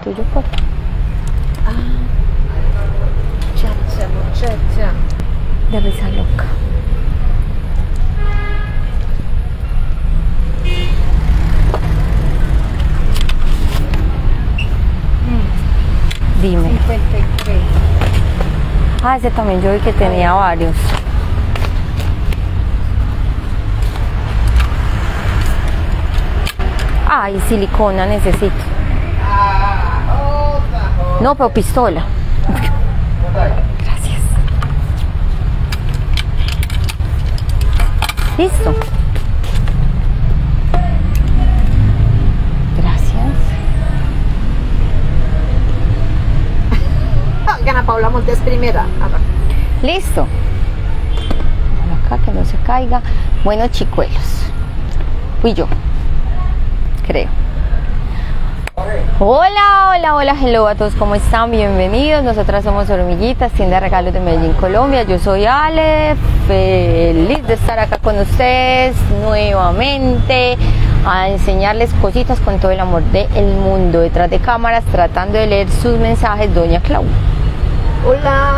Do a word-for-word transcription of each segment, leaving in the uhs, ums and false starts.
tuyo, por favor. Ah, chacha, muchacha. De risa loca. Dime. cincuenta y tres. Ah, ese también yo vi que tenía varios. Ay, silicona necesito. No, pero pistola. Gracias. Listo. Gracias. Oigan, a Paula Montes primera. Acá. Listo. Bueno, acá que no se caiga. Bueno, chicuelos. Fui yo. Creo. Hola, hola, hola, hello a todos, ¿cómo están? Bienvenidos, nosotras somos Hormiguitas, tienda de regalos de Medellín, Colombia. Yo soy Ale, feliz de estar acá con ustedes nuevamente a enseñarles cositas con todo el amor del mundo. Detrás de cámaras, tratando de leer sus mensajes, doña Clau. Hola.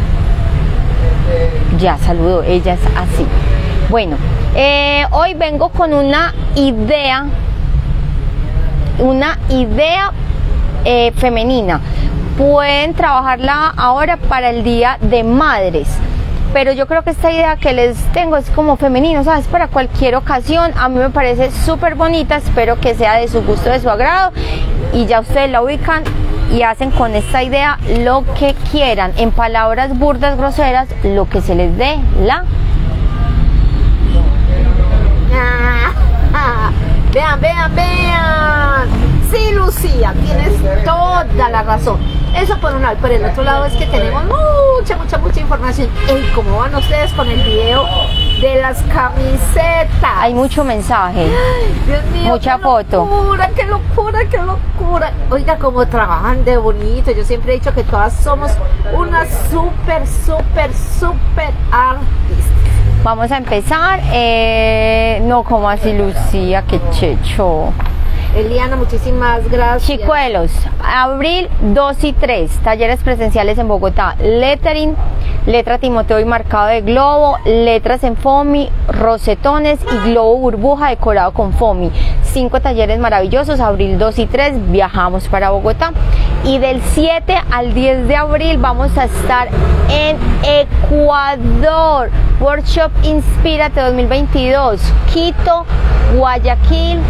Ya saludó, ella es así. Bueno, eh, hoy vengo con una idea una idea eh, femenina. Pueden trabajarla ahora para el Día de Madres, pero yo creo que esta idea que les tengo es como femenino, ¿sabes? Para cualquier ocasión. A mí me parece súper bonita, espero que sea de su gusto, de su agrado, y ya ustedes la ubican y hacen con esta idea lo que quieran, en palabras burdas, groseras, lo que se les dé la... Vean, vean, vean. Sí, Lucía, tienes toda la razón. Eso por un lado. Por el otro lado es que tenemos mucha, mucha, mucha información. Ey, ¿cómo van ustedes con el video de las camisetas? Hay mucho mensaje. Ay, Dios mío, mucha qué foto. Locura, qué locura, qué locura. Oiga, cómo trabajan de bonito. Yo siempre he dicho que todas somos unas súper, súper, súper artistas. Vamos a empezar. Eh, no, como así, Lucía, qué checho. Eliana, muchísimas gracias. Chicuelos, abril dos y tres, talleres presenciales en Bogotá, lettering, letra Timoteo y marcado de globo, letras en foamy, rosetones y globo burbuja decorado con foamy. Cinco talleres maravillosos, abril dos y tres, viajamos para Bogotá. Y del siete al diez de abril vamos a estar en Ecuador. Workshop Inspírate dos mil veintidós, Quito, Guayaquil,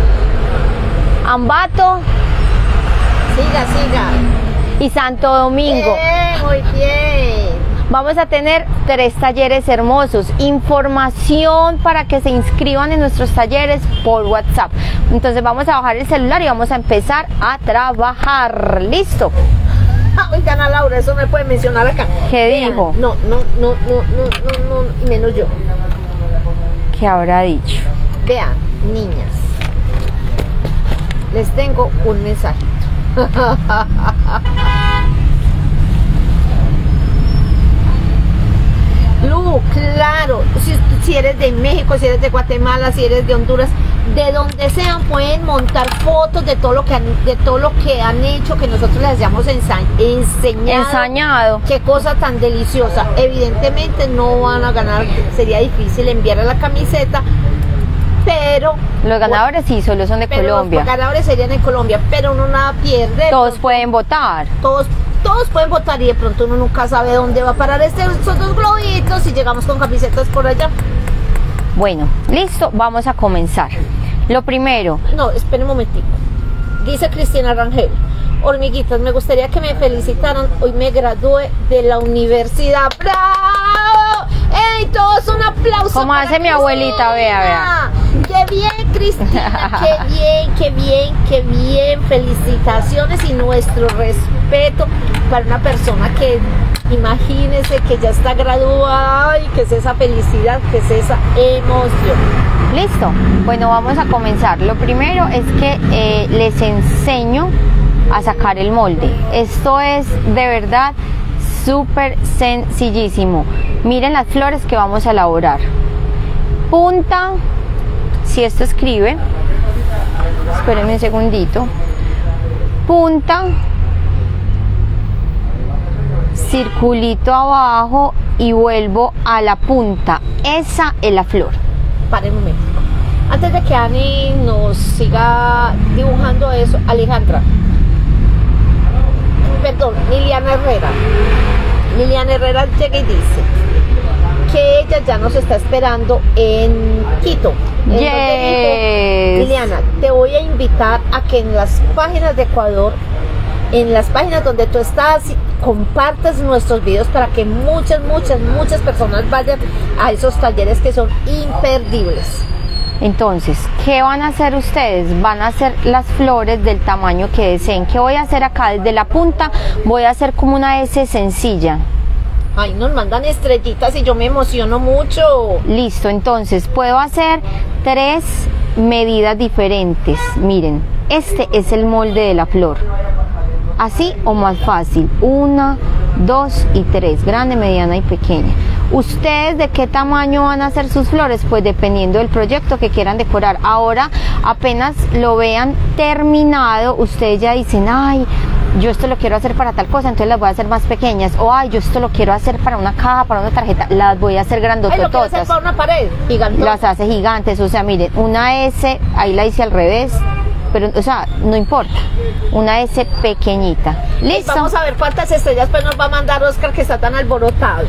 Ambato, siga, siga, y Santo Domingo. Bien, muy bien. Vamos a tener tres talleres hermosos. Información para que se inscriban en nuestros talleres por WhatsApp. Entonces vamos a bajar el celular y vamos a empezar a trabajar. ¿Listo? Oigan, a Laura, eso me puede mencionar acá. ¿Qué Vean, dijo? No, no, no, no, no, no, no, menos yo. ¿Qué habrá dicho? Vean, niñas, les tengo un mensajito. Lu, claro, si, si eres de México, si eres de Guatemala, si eres de Honduras, de donde sean, pueden montar fotos de todo lo que han, de todo lo que han hecho, que nosotros les hayamos ensa enseñado. Ensañado. Qué cosa tan deliciosa. Evidentemente no van a ganar, sería difícil enviar a la camiseta, pero los ganadores sí, solo son de pero Colombia. Los ganadores serían en Colombia, pero uno nada pierde. Todos pueden votar. Todos Todos pueden votar y de pronto uno nunca sabe dónde va a parar este, estos dos globitos y llegamos con camisetas por allá. Bueno, listo, vamos a comenzar. Lo primero. No, esperen un momentito. Dice Cristina Rangel: hormiguitas, me gustaría que me felicitaran. Hoy me gradué de la universidad. ¡Bravo! ¡Ey, todos un aplauso! Como hace mi abuelita, vea, vea. ¡Qué bien, Cristina! ¡Qué bien, qué bien, qué bien! Felicitaciones y nuestro respeto para una persona que, imagínese, que ya está graduada y que es esa felicidad, que es esa emoción. Listo, bueno, vamos a comenzar. Lo primero es que eh, les enseño a sacar el molde. Esto es de verdad súper sencillísimo. Miren las flores que vamos a elaborar. Punta, si esto escribe, espérenme un segundito. punta, circulito abajo y vuelvo a la punta. Esa es la flor. Para un momento. Antes de que Ani nos siga dibujando eso, Alejandra, perdón, Liliana Herrera. Liliana Herrera llega y dice que ella ya nos está esperando en Quito. En Yes. donde dijo, Liliana, te voy a invitar a que en las páginas de Ecuador, en las páginas donde tú estás, compartas nuestros videos para que muchas, muchas, muchas personas vayan a esos talleres que son imperdibles. Entonces, ¿qué van a hacer ustedes? Van a hacer las flores del tamaño que deseen. ¿Qué voy a hacer acá? Desde la punta voy a hacer como una S sencilla. Ay, nos mandan estrellitas y yo me emociono mucho. Listo, entonces puedo hacer tres medidas diferentes. Miren, este es el molde de la flor. Así o más fácil. Una, dos y tres. Grande, mediana y pequeña. ¿Ustedes de qué tamaño van a hacer sus flores? Pues dependiendo del proyecto que quieran decorar. Ahora, apenas lo vean terminado, ustedes ya dicen, ay, yo esto lo quiero hacer para tal cosa, entonces las voy a hacer más pequeñas. O ay, yo esto lo quiero hacer para una caja, para una tarjeta, las voy a hacer grandotototas. Ay, lo quiero hacer para una pared gigante. Las hace gigantes, o sea, miren, una S, ahí la hice al revés, pero, o sea, no importa, una S pequeñita. ¿Listo? Vamos a ver cuántas estrellas pues nos va a mandar Oscar, que está tan alborotado.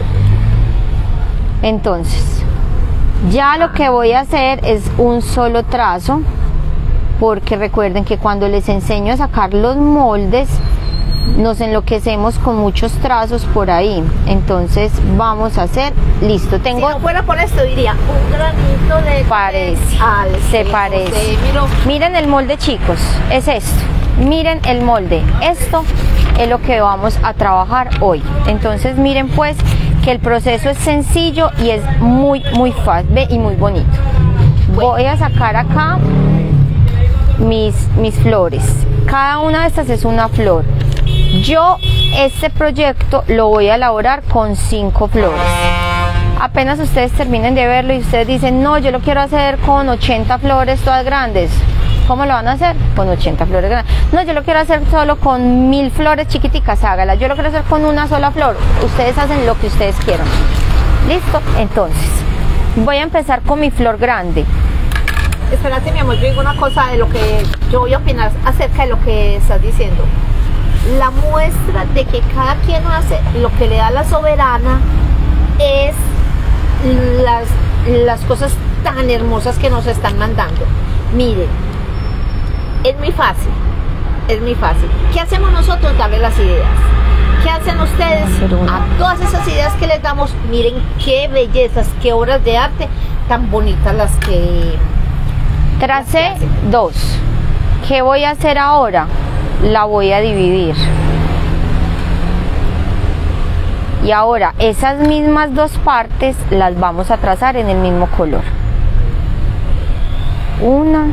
Entonces, ya lo que voy a hacer es un solo trazo, porque recuerden que cuando les enseño a sacar los moldes, nos enloquecemos con muchos trazos por ahí. Entonces vamos a hacer, listo, tengo... Si no fuera por esto diría, un granito de... Parece, al se parece. José, miro. Miren el molde, chicos, es esto. Miren el molde, esto es lo que vamos a trabajar hoy. Entonces miren pues que el proceso es sencillo y es muy muy fácil y muy bonito. Voy a sacar acá mis, mis flores. Cada una de estas es una flor. Yo este proyecto lo voy a elaborar con cinco flores. Apenas ustedes terminen de verlo y ustedes dicen, no, yo lo quiero hacer con ochenta flores todas grandes. ¿Cómo lo van a hacer? Con ochenta flores grandes. No, yo lo quiero hacer solo con mil flores chiquiticas, hágala. Yo lo quiero hacer con una sola flor. Ustedes hacen lo que ustedes quieran. ¿Listo? Entonces, voy a empezar con mi flor grande. Espérate, mi amor, yo digo una cosa de lo que yo voy a opinar acerca de lo que estás diciendo. La muestra de que cada quien hace lo que le da la soberana es las, las cosas tan hermosas que nos están mandando. Miren, es muy fácil, es muy fácil. ¿Qué hacemos nosotros? Darle las ideas. ¿Qué hacen ustedes? A todas esas ideas que les damos, miren qué bellezas, qué obras de arte tan bonitas las que... Tracé dos. ¿Qué voy a hacer ahora? La voy a dividir. Y ahora esas mismas dos partes las vamos a trazar en el mismo color. Una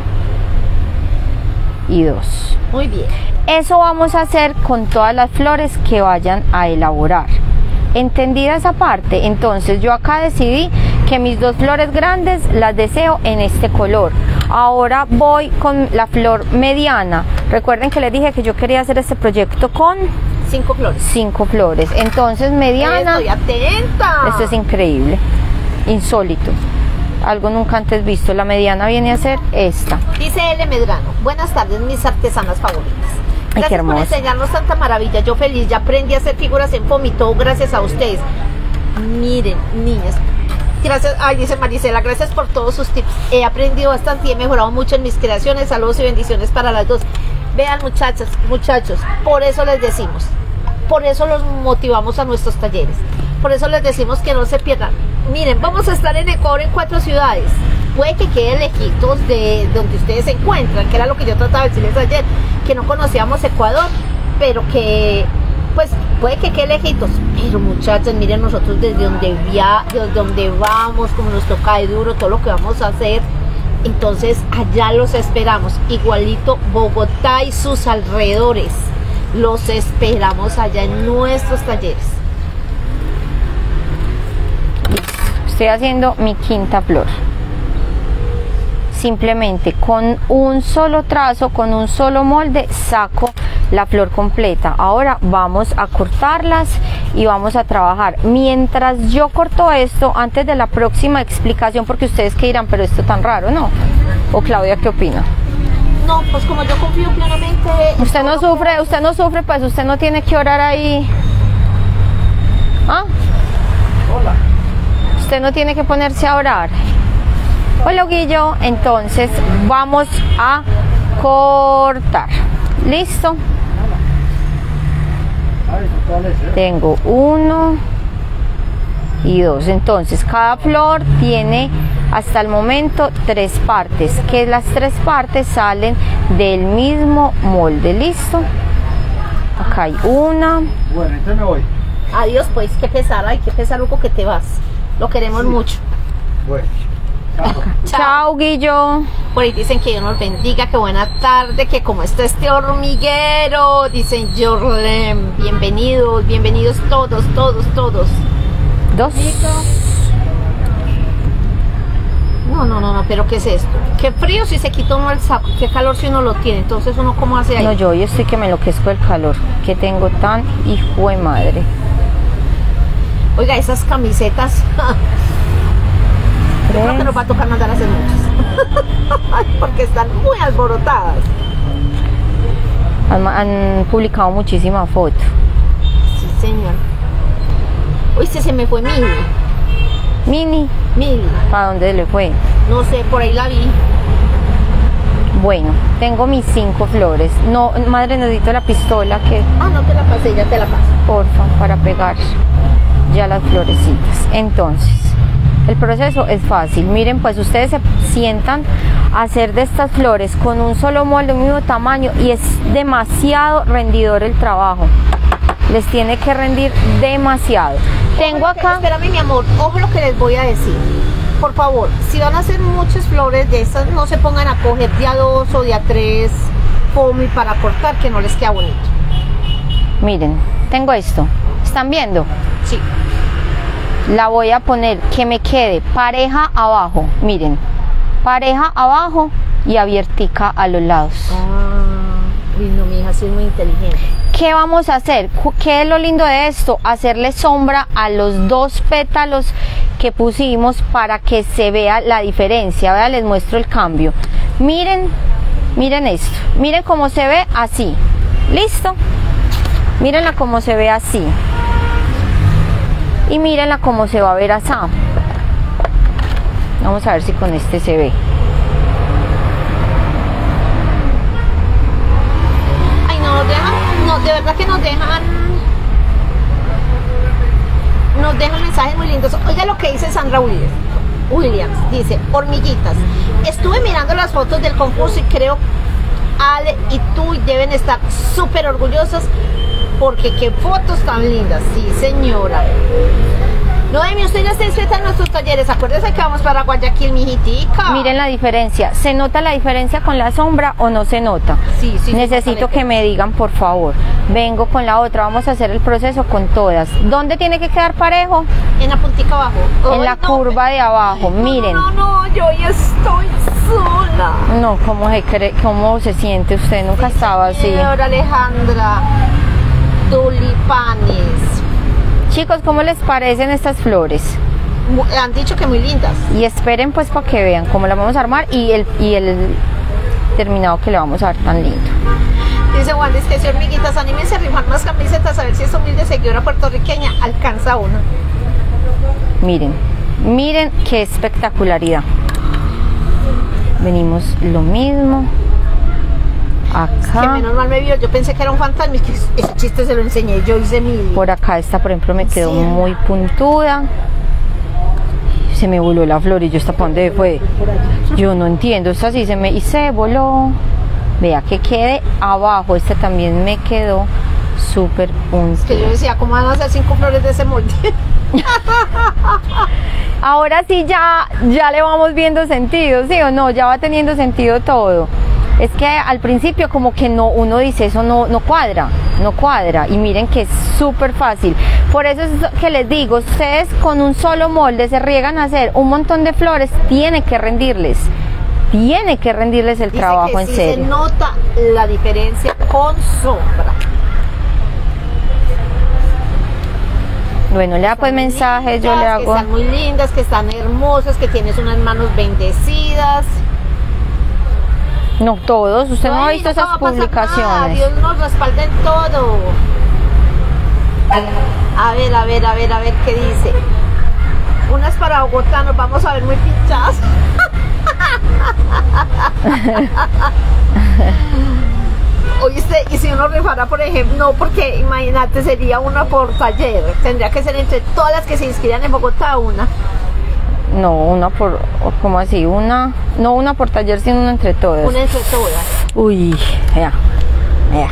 y dos. Muy bien. Eso vamos a hacer con todas las flores que vayan a elaborar. ¿Entendida esa parte? Entonces yo acá decidí que mis dos flores grandes las deseo en este color. Ahora voy con la flor mediana. Recuerden que les dije que yo quería hacer este proyecto con cinco flores. Cinco flores. Entonces mediana. Estoy atenta. Esto es increíble, insólito, algo nunca antes visto. La mediana viene a ser esta. Dice L. Medrano, buenas tardes mis artesanas favoritas. Ay, qué gracias por hermoso. enseñarnos tanta maravilla. Yo feliz, ya aprendí a hacer figuras en foamy, todo gracias a ustedes. Miren, niñas, gracias, ay, dice Marisela, gracias por todos sus tips. He aprendido bastante y he mejorado mucho en mis creaciones. Saludos y bendiciones para las dos. Vean, muchachas, muchachos, por eso les decimos, por eso los motivamos a nuestros talleres, por eso les decimos que no se pierdan. Miren, vamos a estar en Ecuador en cuatro ciudades. Puede que queden lejitos de donde ustedes se encuentran, que era lo que yo trataba de decirles ayer, que no conocíamos Ecuador, pero que pues puede que quede lejitos. Pero muchachos, miren nosotros desde donde via, desde donde vamos, como nos toca de duro, todo lo que vamos a hacer. Entonces allá los esperamos, igualito Bogotá y sus alrededores, los esperamos allá en nuestros talleres. Estoy haciendo mi quinta flor. Simplemente con un solo trazo, con un solo molde, saco la flor completa. Ahora vamos a cortarlas y vamos a trabajar. Mientras yo corto esto, antes de la próxima explicación, porque ustedes que dirán, pero esto tan raro, ¿no? O Claudia, ¿qué opina? No, pues como yo confío plenamente. Usted no sufre, que... usted no sufre, pues usted no tiene que orar ahí. ¿Ah? Hola. Usted no tiene que ponerse a orar. Hola, Guillo. Entonces vamos a cortar. ¿Listo? Tengo uno y dos. Entonces cada flor tiene hasta el momento tres partes, que las tres partes salen del mismo molde. ¿Listo? Acá hay una. Bueno, entonces me voy. Adiós, pues, qué pesar, ay, qué pesar, Hugo, que te vas. Lo queremos sí. mucho. Bueno. Chao. Chao, Guillo. Por ahí dicen que Dios nos bendiga, que buena tarde, que como está este hormiguero, dicen Jorlen, bienvenidos, bienvenidos todos, todos, todos. Dos. No, no, no, no, pero ¿qué es esto? Qué frío si se quita uno el saco, qué calor si uno lo tiene, entonces uno cómo hace ahí. No, yo hoy estoy que me enloquezco el calor, que tengo tan hijo de madre. Oiga, esas camisetas... Yo creo que nos va a tocar mandar a hacer muchas. Porque están muy alborotadas. Han, han publicado muchísimas fotos. Sí, señor. Uy, se, se me fue Mini. Mini. Mini. ¿Para dónde le fue? No sé, por ahí la vi. Bueno, tengo mis cinco flores. No, madre, necesito la pistola que... Ah, no te la pasé, ya te la paso. Porfa, para pegar ya las florecitas. Entonces... el proceso es fácil. Miren, pues ustedes se sientan a hacer de estas flores con un solo molde, un mismo tamaño, y es demasiado rendidor el trabajo. Les tiene que rendir demasiado. Tengo acá... Espérame, mi amor, ojo lo que les voy a decir. Por favor, si van a hacer muchas flores de estas, no se pongan a coger de a dos o de a tres foamy para cortar, que no les queda bonito. Miren, tengo esto. ¿Están viendo? Sí. La voy a poner que me quede pareja abajo, miren, pareja abajo y abiertica a los lados. Ah, uy, no, mi hija sí es muy inteligente. ¿Qué vamos a hacer? ¿Qué es lo lindo de esto? Hacerle sombra a los dos pétalos que pusimos para que se vea la diferencia. Vean, les muestro el cambio. Miren, miren esto, miren cómo se ve así. ¿Listo? Mírenla cómo se ve así. Y mírenla cómo se va a ver así. Vamos a ver si con este se ve. Ay, no, nos dejan, no, de verdad que nos dejan, nos dejan mensajes muy lindos. Oiga lo que dice Sandra Williams. Williams dice, hormiguitas, estuve mirando las fotos del concurso y creo Ale y tú deben estar súper orgullosos porque qué fotos tan lindas. Sí, señora. Noemi, usted ya está inscrita en nuestros talleres. Acuérdese que vamos para Guayaquil, mijitica. Miren la diferencia. ¿Se nota la diferencia con la sombra o no se nota? Sí, sí. Necesito que me digan, por favor. Vengo con la otra. Vamos a hacer el proceso con todas. ¿Dónde tiene que quedar parejo? En la puntica abajo. En la no, curva de abajo. No, miren. No, no, no, yo ya estoy sola. No, ¿cómo se cree? ¿Cómo se siente usted? Nunca sí, estaba así. Señora Alejandra, tulipanes. Chicos, ¿cómo les parecen estas flores? Han dicho que muy lindas. Y esperen pues para que vean cómo la vamos a armar y el, y el terminado que le vamos a dar tan lindo. Dice Juan, dice que si hormiguitas, anímense a rifar más camisetas a ver si esta humilde seguidora puertorriqueña alcanza una. Miren, miren qué espectacularidad. Venimos lo mismo. Acá. Es que menos mal me vio, yo pensé que era un fantasma y que ese chiste se lo enseñé, yo hice mi... Por acá esta, por ejemplo, me quedó sí. muy puntuda. Se me voló la flor y yo, ¿esta para dónde fue? Yo no entiendo, esta sí se me... y se voló. Vea que quede abajo, esta también me quedó súper puntuda. Es que yo decía, ¿cómo van a hacer cinco flores de ese molde? Ahora sí ya, ya le vamos viendo sentido, ¿sí o no? Ya va teniendo sentido todo. Es que al principio como que no, uno dice eso no, no cuadra, no cuadra. Y miren que es súper fácil. Por eso es que les digo, ustedes con un solo molde se riegan a hacer un montón de flores, tienen que rendirles. tiene que rendirles el Dice trabajo que en sí serio. se nota la diferencia con sombra. Bueno, le da pues Están muy mensajes, yo le lindas, que hago. están muy lindas, que están hermosas, que tienes unas manos bendecidas. No todos, usted no ha Ay, visto nunca esas va a pasar nada, publicaciones. Dios nos respalda en todo. A ver, a ver, a ver, a ver qué dice. Unas para Bogotá, nos vamos a ver muy pinchadas. Oíste, y si uno rifara, por ejemplo, no, porque imagínate, sería una por taller. Tendría que ser entre todas las que se inscriban en Bogotá, una. No, una por, ¿cómo así? Una, no una por taller, sino una entre todas. Una entre todas. Uy, vea, vea.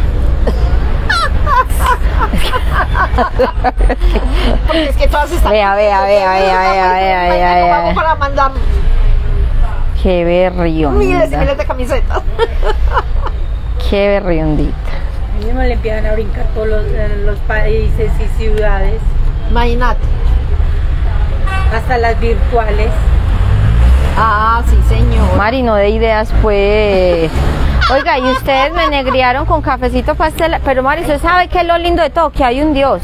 Porque es que todas están. Vea, vea, vea, vea, vea, vea, vea, vea. Vamos para mandar Qué berrionda. miles y miles de camisetas. Qué berriondita. A mí no le empiezan a brincar todos los, eh, los países y ciudades, Imagínate. hasta las virtuales. Ah, sí, señor. Mari, no de ideas, pues. Oiga, y ustedes me negriaron con cafecito pastel, pero Mari, usted sabe que es lo lindo de todo, que hay un Dios.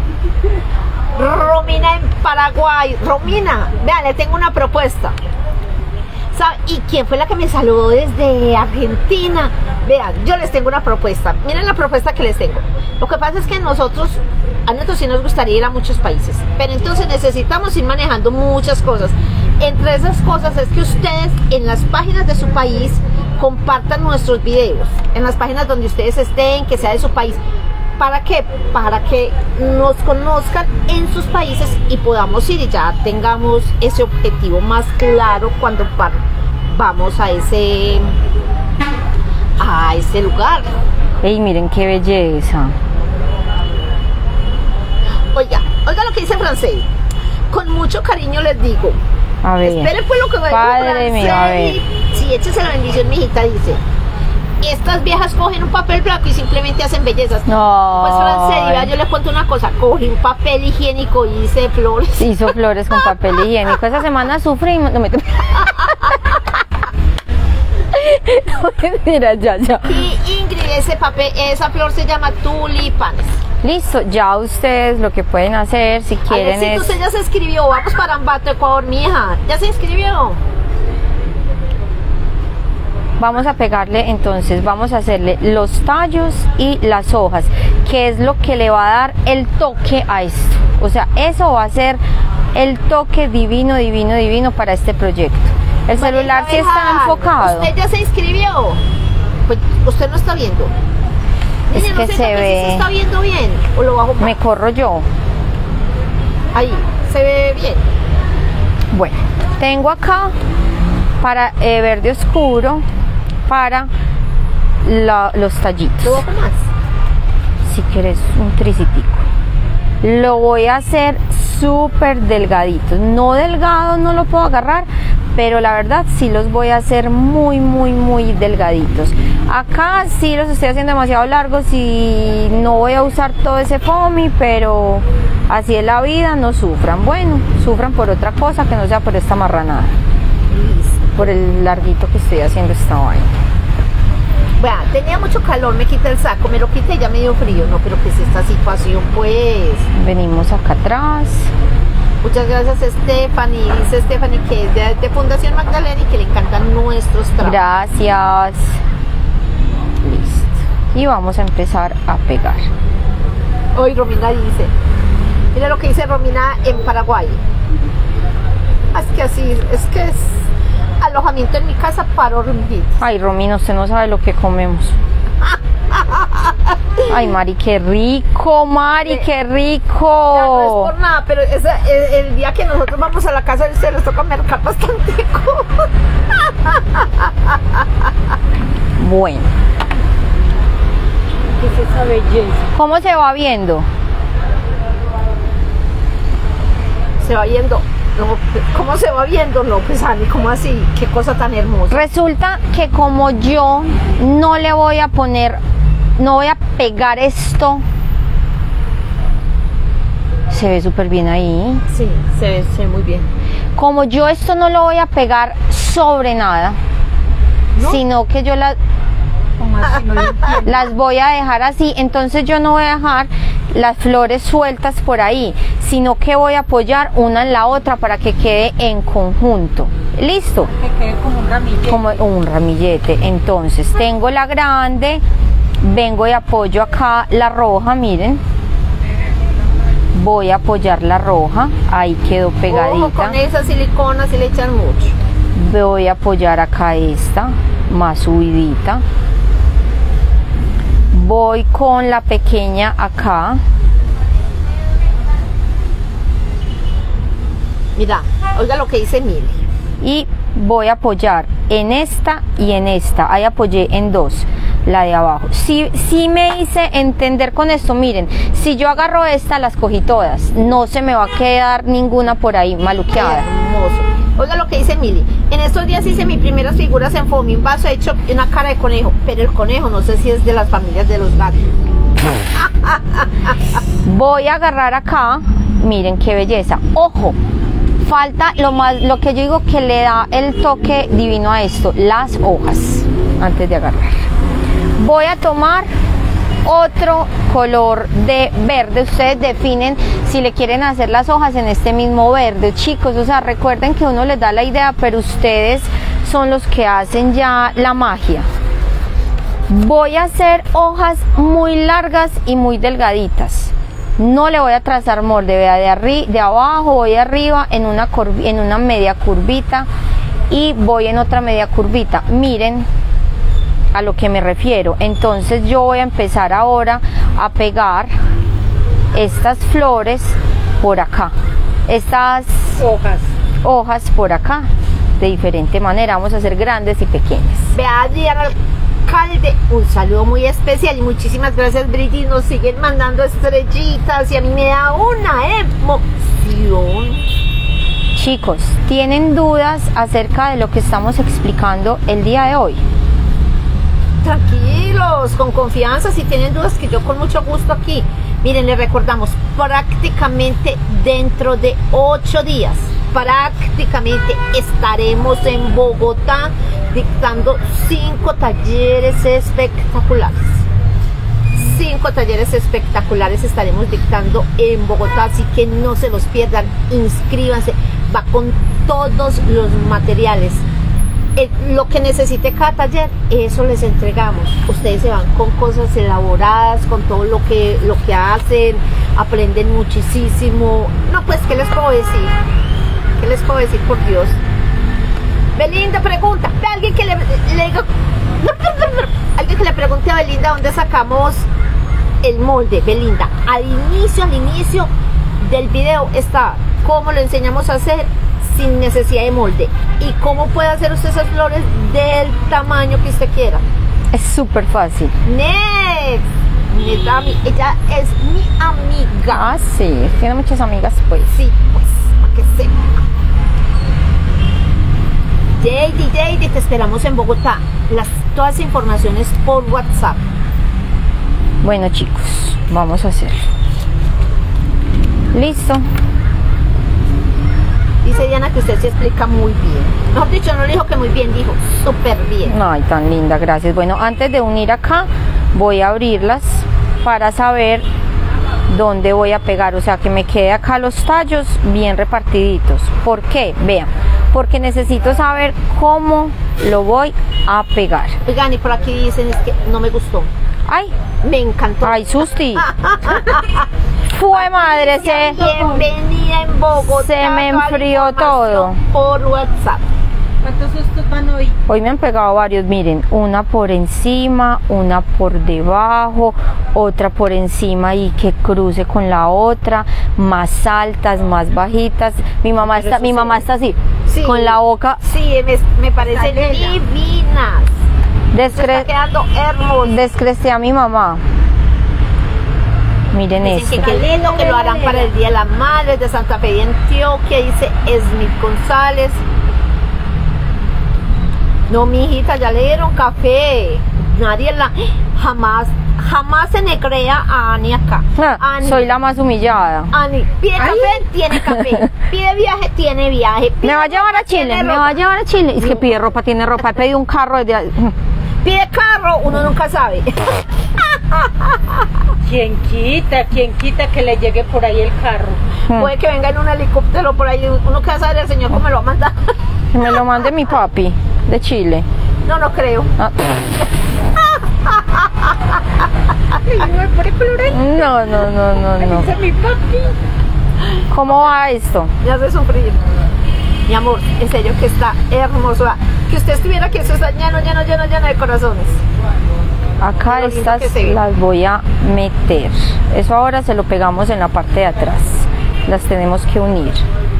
Romina en Paraguay. Romina, vean, le tengo una propuesta. ¿Sabe? ¿Y quién fue la que me saludó desde Argentina? Vean, yo les tengo una propuesta. Miren la propuesta que les tengo. Lo que pasa es que nosotros, a nosotros sí nos gustaría ir a muchos países, pero entonces necesitamos ir manejando muchas cosas. Entre esas cosas es que ustedes en las páginas de su país compartan nuestros videos, en las páginas donde ustedes estén, que sea de su país. ¿Para qué? Para que nos conozcan en sus países y podamos ir y ya tengamos ese objetivo más claro cuando pa- vamos a ese a ese lugar. Ey, miren qué belleza. Oiga, oiga lo que dice Francés. Con mucho cariño les digo. A ver. Espere pues lo que me dijo Padre mío, a ver. Francés. Sí, échese la bendición, mijita, dice. Estas viejas cogen un papel blanco y simplemente hacen bellezas. No. Pues Francés, vea, yo le cuento una cosa. Cogí un papel higiénico y hice flores. Hizo flores con papel higiénico. Esa semana sufrimos. No me. No, mira, ya, ya. Y Ingrid, ese papel, esa flor se llama tulipanes. Listo, ya ustedes lo que pueden hacer si quieren Alexito, es. usted ya se inscribió. Vamos para Ambato, Ecuador, mi hija. ¿Ya se inscribió? Vamos a pegarle, entonces vamos a hacerle los tallos y las hojas, que es lo que le va a dar el toque a esto. O sea, eso va a ser el toque divino, divino, divino para este proyecto. El celular sí está enfocado. ¿Usted ya se inscribió? Pues usted no está viendo. Es Niña, no que sé se si ve. se está viendo bien o lo bajo más. Me corro yo. Ahí, se ve bien. Bueno, tengo acá para eh, verde oscuro para la- los tallitos. Lo bajo más. Si quieres un tricitico. Lo voy a hacer súper delgaditos. No delgado, no lo puedo agarrar, pero la verdad sí los voy a hacer muy, muy, muy delgaditos. Acá sí los estoy haciendo demasiado largos y no voy a usar todo ese foamy, pero así es la vida, no sufran. Bueno, sufran por otra cosa que no sea por esta marranada. Por el larguito que estoy haciendo esta vaina. Vea, tenía mucho calor, me quité el saco, me lo quité y ya me dio frío. No, pero ¿qué es esta situación, pues? Venimos acá atrás. Muchas gracias, Stephanie. Dice Stephanie que es de, de Fundación Magdalena y que le encantan nuestros trabajos. Gracias. Listo. Y vamos a empezar a pegar. Hoy Romina dice, mira lo que dice Romina en Paraguay. Es que así, es que es alojamiento en mi casa para hormiguitas. Ay, Romina, usted no sabe lo que comemos. Ay, Mari, qué rico, Mari, qué Ya, no es rico. por nada, pero esa- el, el día que nosotros vamos a la casa del se les toca mercar bastante. Bueno, ¿Qué es esa belleza? ¿cómo se va viendo? Se va viendo. No, ¿cómo se va viendo? No, pues Ani, ¿cómo así? Qué cosa tan hermosa. Resulta que como yo no le voy a poner, no voy a pegar esto, se ve súper bien ahí. Sí, se ve, se ve muy bien. Como yo esto no lo voy a pegar sobre nada, ¿no? sino que yo las, Como así, no lo entiendo. las voy a dejar así. Entonces yo no voy a dejar las flores sueltas por ahí, sino que voy a apoyar una en la otra para que quede en conjunto. ¿Listo? Que quede como un ramillete. Como un ramillete. Entonces tengo la grande, vengo y apoyo acá la roja, miren. Voy a apoyar la roja, ahí quedó Ojo pegadita. con esa silicona, si le echan mucho. Voy a apoyar acá esta, más subidita. Voy con la pequeña acá. Mira, oiga lo que dice Mili. Y voy a apoyar en esta y en esta. Ahí apoyé en dos, la de abajo. Si, si me hice entender con esto, miren, si yo agarro esta, las cogí todas. No se me va a quedar ninguna por ahí maluqueada. Hermoso. Oiga lo que dice Mili. En estos días hice mis primeras figuras en foamy, un vaso hecho una cara de conejo, pero el conejo no sé si es de las familias de los gatos. Voy a agarrar acá, miren qué belleza. Ojo, falta lo más, lo que yo digo que le da el toque divino a esto, las hojas, antes de agarrar. Voy a tomar otro color de verde. Ustedes definen si le quieren hacer las hojas en este mismo verde, chicos. O sea, recuerden que uno les da la idea, pero ustedes son los que hacen ya la magia. Voy a hacer hojas muy largas y muy delgaditas. No le voy a trazar molde, vea, de, arri de abajo voy arriba en una, en una media curvita y voy en otra media curvita. Miren a lo que me refiero. Entonces yo voy a empezar ahora a pegar estas flores por acá, estas Hojas. hojas por acá, de diferente manera. Vamos a hacer grandes y pequeñas. Vea, Adriana Alcalde, un saludo muy especial y muchísimas gracias, Brigitte. Nos siguen mandando estrellitas y a mí me da una emoción. Chicos, ¿tienen dudas acerca de lo que estamos explicando el día de hoy? Tranquilos, con confianza, si tienen dudas, que yo con mucho gusto aquí. Miren, les recordamos, prácticamente dentro de ocho días, prácticamente estaremos en Bogotá dictando cinco talleres espectaculares. Cinco talleres espectaculares estaremos dictando en Bogotá, así que no se los pierdan, inscríbanse, va con todos los materiales. El, lo que necesite cada taller, eso les entregamos. Ustedes se van con cosas elaboradas, con todo lo que, lo que hacen, aprenden muchísimo. No, pues, ¿qué les puedo decir? ¿Qué les puedo decir, por Dios? Belinda pregunta, alguien que le, le diga, alguien que le pregunte a Belinda dónde sacamos el molde. Belinda, al inicio, al inicio del video está cómo lo enseñamos a hacer sin necesidad de molde y cómo puede hacer usted esas flores del tamaño que usted quiera. Es súper fácil. Next, ella es mi amiga. Ah, sí, tiene muchas amigas, pues. Sí, pues, para que sepa. Jady, Jady, te esperamos en Bogotá. Las, todas las informaciones por WhatsApp. Bueno, chicos, vamos a hacerlo. Listo. Dice Diana que usted se explica muy bien. Mejor dicho, no le dijo que muy bien, dijo súper bien. Ay, tan linda, gracias. Bueno, antes de unir acá, voy a abrirlas para saber dónde voy a pegar. O sea, que me quede acá los tallos bien repartiditos. ¿Por qué? Vean, porque necesito saber cómo lo voy a pegar. Oigan, y por aquí dicen es que no me gustó. Ay, Me encantó. ay, Susti. Fue madre, se... Bienvenida en Bogotá. Se me enfrió todo. Por WhatsApp. ¿Cuántos sustos van hoy? Hoy me han pegado varios, miren, una por encima, una por debajo, otra por encima y que cruce con la otra, más altas, más bajitas. Mi mamá Pero está, eso mi se mamá ve. está así, Sí. con la boca Sí, me, me parecen Está bella. divinas. Se está descre quedando hermoso. descresté a mi mamá. Miren Dicen que esto. qué lindo, que lo harán para el Día de las Madres de Santa Fe y Antioquia, dice Esmil González. No, mi hijita, ya le dieron café. Nadie la... Jamás jamás se negrea a Ani acá. Ah, Ani, soy la más humillada. Ani, pide café, tiene café. Pide viaje, tiene viaje. Pide Me va a llevar a ropa, Chile, tiene me ropa. va a llevar a Chile. Es que pide ropa, tiene ropa. He pedido un carro desde... Pide carro, uno nunca sabe. ¿Quién quita? ¿Quién quita que le llegue por ahí el carro? Puede que venga en un helicóptero por ahí. Uno que va a saber el señor cómo me lo va a mandar. Que me lo mande mi papi de Chile. No, no creo. Ah. Me pone colorado. No, no, no, no, no. Dice mi papi. ¿Cómo va esto? Me hace sufrir. Mi amor, en serio que está hermoso. Que usted estuviera que eso está lleno, lleno, lleno, lleno de corazones. Acá Lo lindo estas que se ve. las voy a meter. Eso ahora se lo pegamos en la parte de atrás. Las tenemos que unir.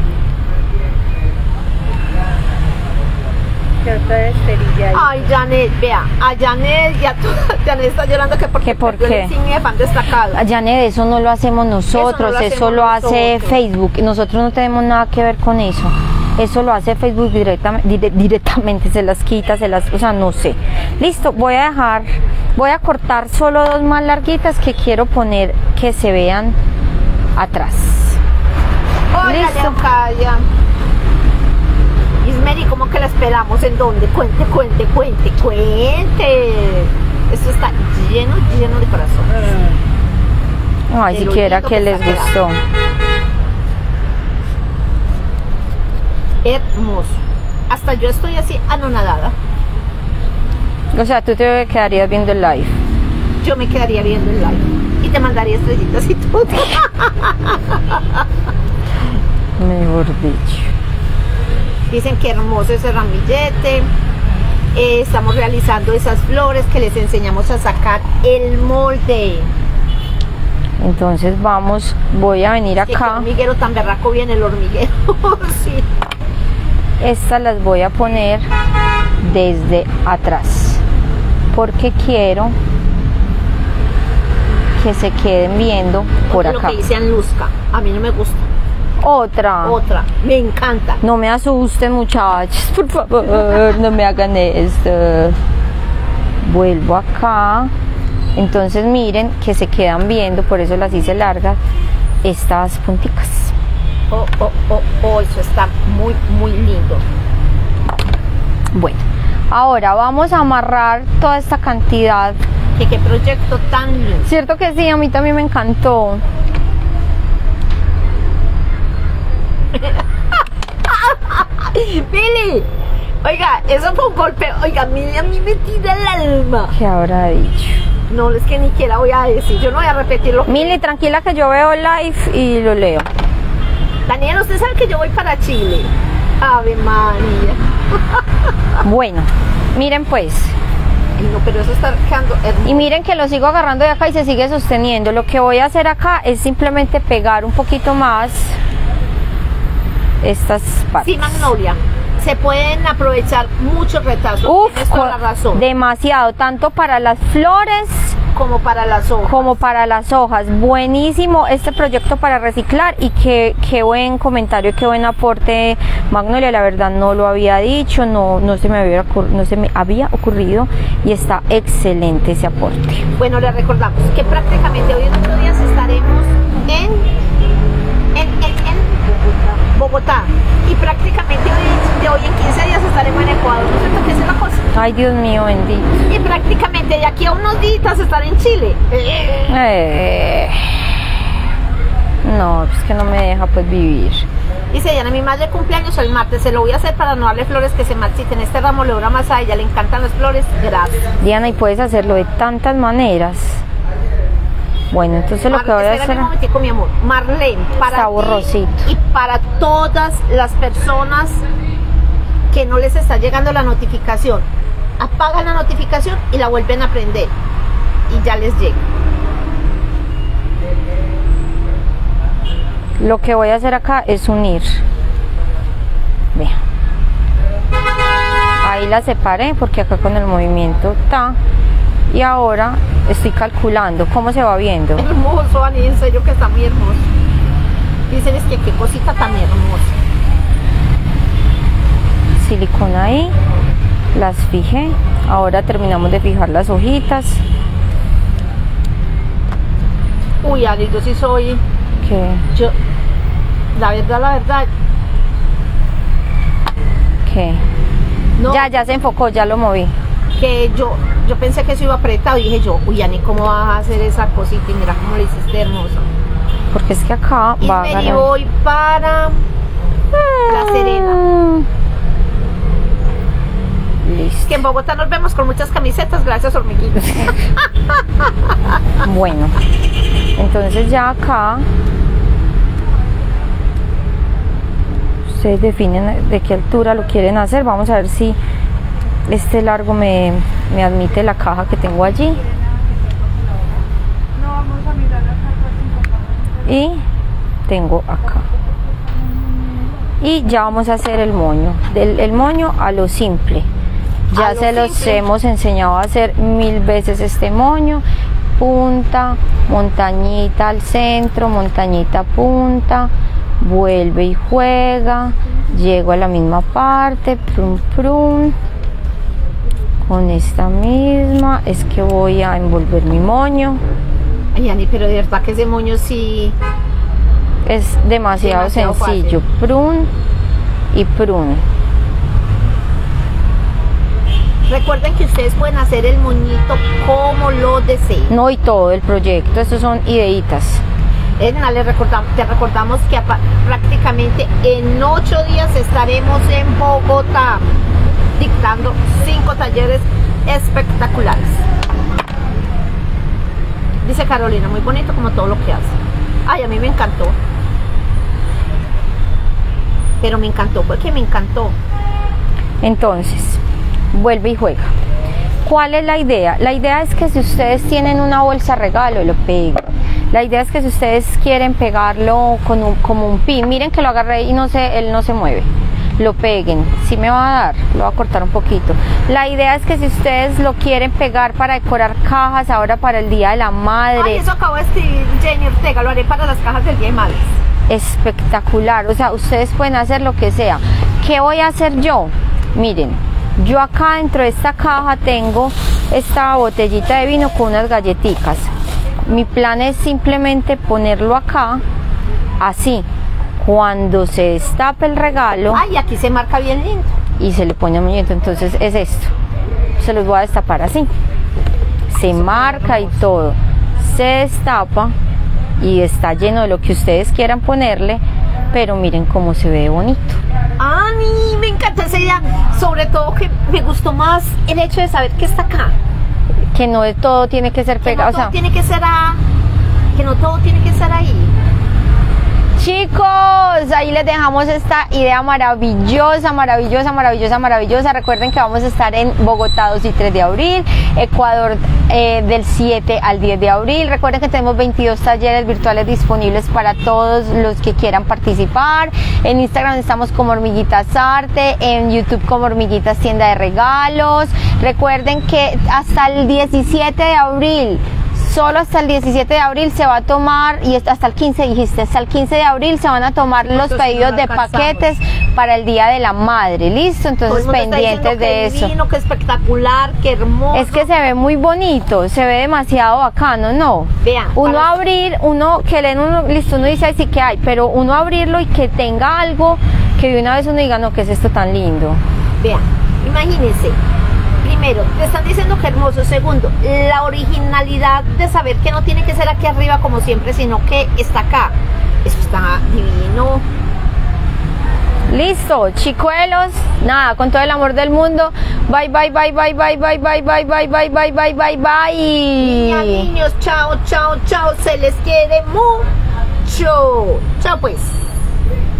Trata de esterilla ahí. Ay, Janet, vea, a Janet, ya Janet está llorando que porque ¿Qué por perdió qué? el insignia de fan destacado. Janet, eso no lo hacemos nosotros, lo eso hacemos lo hace nosotros. Facebook. Nosotros no tenemos nada que ver con eso. Eso lo hace Facebook directamente, dire- directamente, se las quita, se las, o sea, no sé. Listo, voy a dejar, voy a cortar solo dos más larguitas que quiero poner que se vean atrás. Hola, Listo. Leocadia. Ismeri, ¿cómo que la esperamos? ¿En dónde? Cuente, cuente, cuente, cuente. Esto está lleno, lleno de corazón. Ay, De lo siquiera lindo que que les está gustó. Hermoso. Hasta yo estoy así anonadada. O sea, tú te quedarías viendo el live. Yo me quedaría viendo el live y te mandaría estrellitas y todo. Mejor dicho. Dicen que hermoso ese ramillete. Eh, estamos realizando esas flores que les enseñamos a sacar el molde. Entonces vamos, voy a venir Que qué acá. hormiguero tan berraco viene el hormiguero. Sí. Estas las voy a poner desde atrás porque quiero que se queden viendo por Oye, acá. Lo que dicen Luzca, a mí no me gusta. Otra. Otra, me encanta. No me asusten, muchachos, por favor, no me hagan esto. Vuelvo acá. Entonces miren que se quedan viendo, por eso las hice largas, estas punticas. Oh, oh, oh, oh, eso está muy, muy lindo. Bueno, ahora vamos a amarrar toda esta cantidad. Que qué proyecto tan lindo. Cierto que sí, a mí también me encantó. Billy, oiga, eso fue un golpe. Oiga, mire, a mí me tira el alma. ¿Qué habrá dicho? No, es que ni siquiera voy a decir. Yo no voy a repetirlo. Mili, tranquila que yo veo live y lo leo. Daniel, usted sabe que yo voy para Chile. Ave María. Bueno, miren pues. Ay, no, pero eso está quedando hermoso. Y miren que lo sigo agarrando de acá y se sigue sosteniendo. Lo que voy a hacer acá es simplemente pegar un poquito más estas partes. Sí, Magnolia. Se pueden aprovechar muchos retazos. Uf, Tienes toda la con- razón. demasiado, tanto para las flores Como para las hojas. como para las hojas. Buenísimo este proyecto para reciclar y qué, qué buen comentario, qué buen aporte, Magnolia. La verdad no lo había dicho, no, no, se me había ocur- no se me había ocurrido y está excelente ese aporte. Bueno, les recordamos que prácticamente hoy en ocho días estaremos en, en, en, en Bogotá. Y prácticamente hoy, de hoy en quince días estaremos en Ecuador. ¿No es cierto que esa es la cosa? Ay, Dios mío, bendito. Y prácticamente de aquí a unos días estar en Chile. Eh, no, es que no me deja pues vivir. Dice Diana, mi madre cumpleaños el martes, se lo voy a hacer para no darle flores que se marchiten. Este ramo le dura más a ella, le encantan las flores. Gracias. Diana, y puedes hacerlo de tantas maneras. Bueno, entonces lo Mar- que voy a espérame hacer... un momentico, mi amor. Marlene, para Está ti borrosito. y para todas las personas que no les está llegando la notificación, apagan la notificación y la vuelven a prender y ya les llega. Lo que voy a hacer acá es unir. Vean. Ahí la separé porque acá con el movimiento está. Y ahora estoy calculando cómo se va viendo. Hermoso, Ani, en serio que está muy hermoso. Dicen es que qué cosita tan hermosa. Silicona ahí. Las fijé. Ahora terminamos de fijar las hojitas. Uy, Ari, yo sí soy, ¿Qué? yo, la verdad, la verdad, ¿Qué? no, Ya, ya se enfocó, ya lo moví. que yo, yo pensé que eso iba apretado y dije yo, uy, Ani, ¿cómo vas a hacer esa cosita? Y mira cómo lo hiciste hermoso. Porque es que acá Y va a me agarrar. voy para La Serena. Listo. Que en Bogotá nos vemos con muchas camisetas, gracias hormiguitas. Bueno, entonces ya acá ustedes definen de qué altura lo quieren hacer. Vamos a ver si este largo me, me admite la caja que tengo allí. Y tengo acá. Y ya vamos a hacer el moño. Del, el moño a lo simple. Ya A lo se los simple. hemos enseñado a hacer mil veces este moño. Punta, montañita al centro, montañita punta, vuelve y juega, llego a la misma parte, prum prum. Con esta misma es que voy a envolver mi moño. Ay, Ani, pero de verdad que ese moño sí. Es demasiado, Demasiado sencillo. Prun y prun. Recuerden que ustedes pueden hacer el moñito como lo deseen. No, y todo el proyecto, estos son ideitas. Edna, les recordamos, te recordamos que apa- prácticamente en ocho días estaremos en Bogotá dictando cinco talleres espectaculares. Dice Carolina, muy bonito como todo lo que hace. Ay, a mí me encantó. Pero me encantó, porque me encantó. Entonces, vuelve y juega. ¿Cuál es la idea? La idea es que si ustedes tienen una bolsa regalo, lo peguen. La idea es que si ustedes quieren pegarlo con un, como un pin, miren que lo agarré y no se, él no se mueve. Lo peguen, si me va a dar, lo voy a cortar un poquito. La idea es que si ustedes lo quieren pegar para decorar cajas ahora para el Día de la Madre, Ay, eso acabo de escribir Jenny Ortega, lo haré para las cajas del Día de Madres. espectacular. O sea, ustedes pueden hacer lo que sea. ¿Qué voy a hacer yo? Miren, yo acá dentro de esta caja tengo esta botellita de vino con unas galletitas. Mi plan es simplemente ponerlo acá, así. Cuando se destape el regalo Ay, aquí se marca bien lindo. y se le pone muñeco, entonces es esto. Se los voy a destapar así. Se marca y todo. Se destapa y está lleno de lo que ustedes quieran ponerle, pero miren cómo se ve bonito. Ani, me encanta esa idea. Sobre todo que me gustó más el hecho de saber que está acá. Que no de todo tiene que ser Que pegado. no O todo sea, tiene que ser a, que no todo tiene que ser ahí. chicos, ahí les dejamos esta idea maravillosa, maravillosa, maravillosa, maravillosa. Recuerden que vamos a estar en Bogotá dos y tres de abril, Ecuador eh, del siete al diez de abril. Recuerden que tenemos veintidós talleres virtuales disponibles para todos los que quieran participar. En Instagram estamos como Hormiguitas Arte, en YouTube como Hormiguitas Tienda de Regalos. Recuerden que hasta el diecisiete de abril, solo hasta el diecisiete de abril se va a tomar, y hasta el quince dijiste, hasta el quince de abril se van a tomar los Entonces, pedidos no de alcanzamos. paquetes para el Día de la Madre, ¿listo? Todo el Entonces mundo está pendientes diciendo que de eso. divino, que espectacular, que hermoso. Es que se ve muy bonito, se ve demasiado bacano, ¿no? Vean, Uno para- abrir, uno que leen uno, listo, uno dice, ay, sí que hay, pero uno abrirlo y que tenga algo que de una vez uno diga, no, ¿qué es esto tan lindo? Vean, imagínense. Primero, te están diciendo que hermoso. Segundo, la originalidad de saber que no tiene que ser aquí arriba como siempre, sino que está acá. Eso está divino. Listo, chicuelos, nada, con todo el amor del mundo. Bye, bye, bye, bye, bye, bye, bye, bye, bye, bye, bye, bye, bye, Niñas, bye. niños, chao, chao, chao. Se les quiere mucho. Chao pues.